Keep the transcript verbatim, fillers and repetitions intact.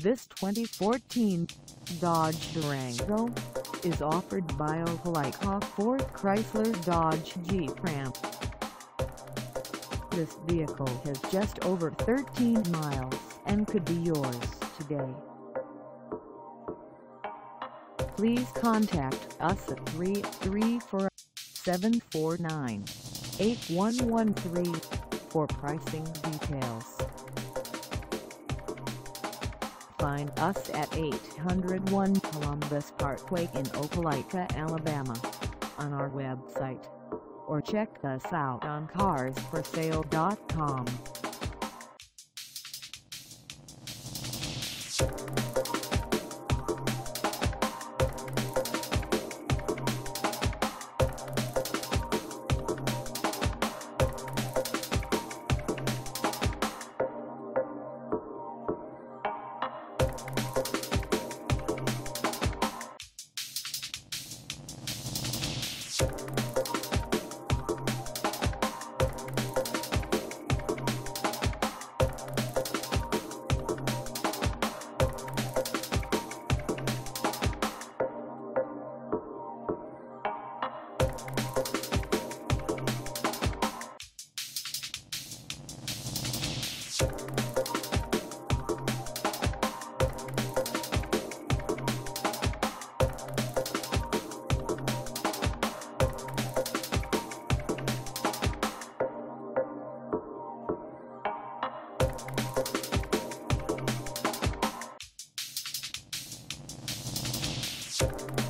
This twenty fourteen Dodge Durango is offered by Opelika Ford Chrysler Dodge Jeep Ram. This vehicle has just over thirteen miles and could be yours today. Please contact us at three three four, seven four nine, eight one one three for pricing details. Find us at eight oh one Columbus Parkway in Opelika, Alabama, on our website, or check us out on cars for sale dot com. You